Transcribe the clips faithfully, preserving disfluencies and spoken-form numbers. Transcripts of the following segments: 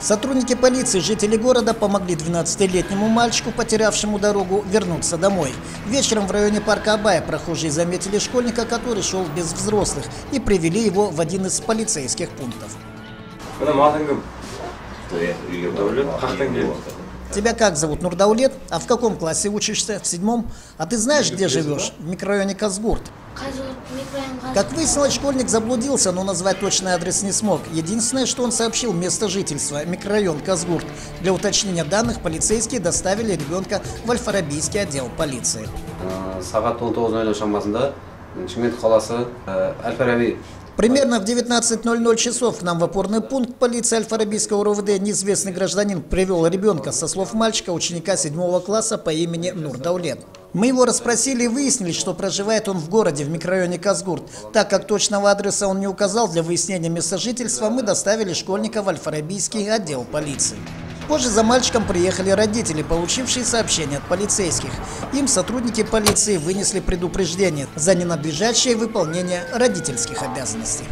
Сотрудники полиции, жители города, помогли двенадцатилетнему мальчику, потерявшему дорогу, вернуться домой. Вечером в районе парка Абая прохожие заметили школьника, который шел без взрослых, и привели его в один из полицейских пунктов. Тебя как зовут? Нурдаулет? А в каком классе учишься? В седьмом? А ты знаешь, где живешь? В микрорайоне Казгурт. Как выяснилось, школьник заблудился, но назвать точный адрес не смог. Единственное, что он сообщил, место жительства – микрорайон Казгурт. Для уточнения данных полицейские доставили ребенка в Аль-Фарабийский отдел полиции. Примерно в девятнадцать ноль ноль часов к нам в опорный пункт полиции Аль-Фарабийского РОВД неизвестный гражданин привел ребенка, со слов мальчика, ученика седьмого класса по имени Нурдаулет. Мы его расспросили и выяснили, что проживает он в городе, в микрорайоне Казгурт. Так как точного адреса он не указал, для выяснения места жительства мы доставили школьника в Аль-Фарабийский отдел полиции. Позже за мальчиком приехали родители, получившие сообщение от полицейских. Им сотрудники полиции вынесли предупреждение за ненадлежащее выполнение родительских обязанностей.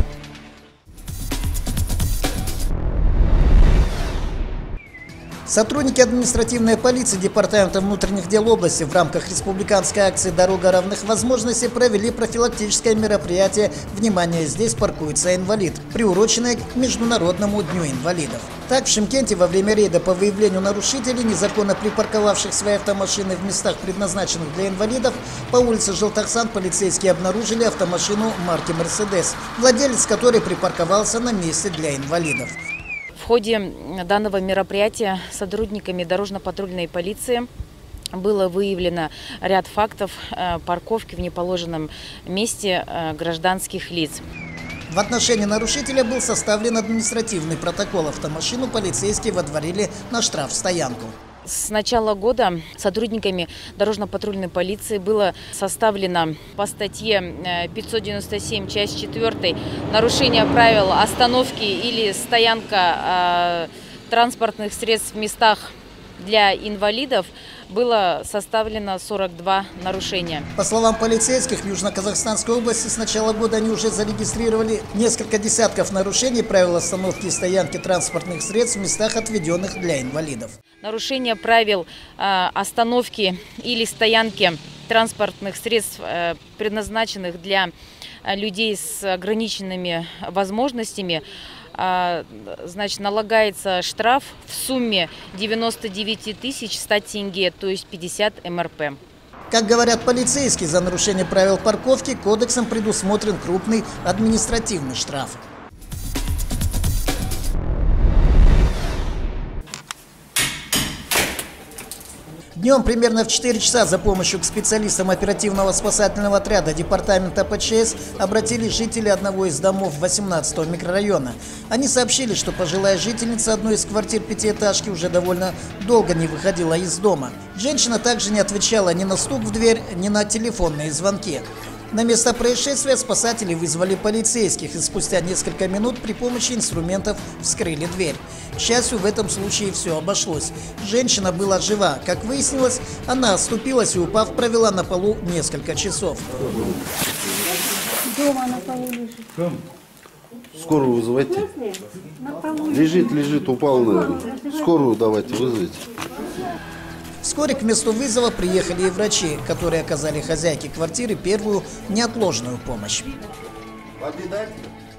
Сотрудники административной полиции Департамента внутренних дел области в рамках республиканской акции «Дорога равных возможностей» провели профилактическое мероприятие «Внимание, здесь паркуется инвалид», приуроченное к Международному дню инвалидов. Так, в Шымкенте во время рейда по выявлению нарушителей, незаконно припарковавших свои автомашины в местах, предназначенных для инвалидов, по улице Желтахсан полицейские обнаружили автомашину марки «Мерседес», владелец которой припарковался на месте для инвалидов. В ходе данного мероприятия сотрудниками дорожно-патрульной полиции было выявлено ряд фактов парковки в неположенном месте гражданских лиц. В отношении нарушителя был составлен административный протокол. Автомашину полицейские водворили на штрафстоянку. С начала года сотрудниками дорожно-патрульной полиции было составлено по статье пятьсот девяносто семь, часть четвёртая, нарушение правил остановки или стоянка э, транспортных средств в местах для инвалидов, было составлено сорок два нарушения. По словам полицейских, в Южно-Казахстанской области с начала года они уже зарегистрировали несколько десятков нарушений правил остановки и стоянки транспортных средств в местах, отведенных для инвалидов. Нарушение правил э, остановки или стоянки транспортных средств, э, предназначенных для э, людей с ограниченными возможностями, значит, налагается штраф в сумме девяносто девять тысяч сто тенге, то есть пятьдесят эм эр пэ. Как говорят полицейские, за нарушение правил парковки кодексом предусмотрен крупный административный штраф. Днем примерно в четыре часа за помощью к специалистам оперативного спасательного отряда департамента пэ че эс обратились жители одного из домов восемнадцатого микрорайона. Они сообщили, что пожилая жительница одной из квартир пятиэтажки уже довольно долго не выходила из дома. Женщина также не отвечала ни на стук в дверь, ни на телефонные звонки. На место происшествия спасатели вызвали полицейских и спустя несколько минут при помощи инструментов вскрыли дверь. К счастью, в этом случае все обошлось. Женщина была жива. Как выяснилось, она оступилась и, упав, провела на полу несколько часов. Дома на полу лежит. Скорую вызывайте. Лежит, лежит, упал, наверное. Скорую давайте, вызовите. Вскоре к месту вызова приехали и врачи, которые оказали хозяйке квартиры первую неотложную помощь.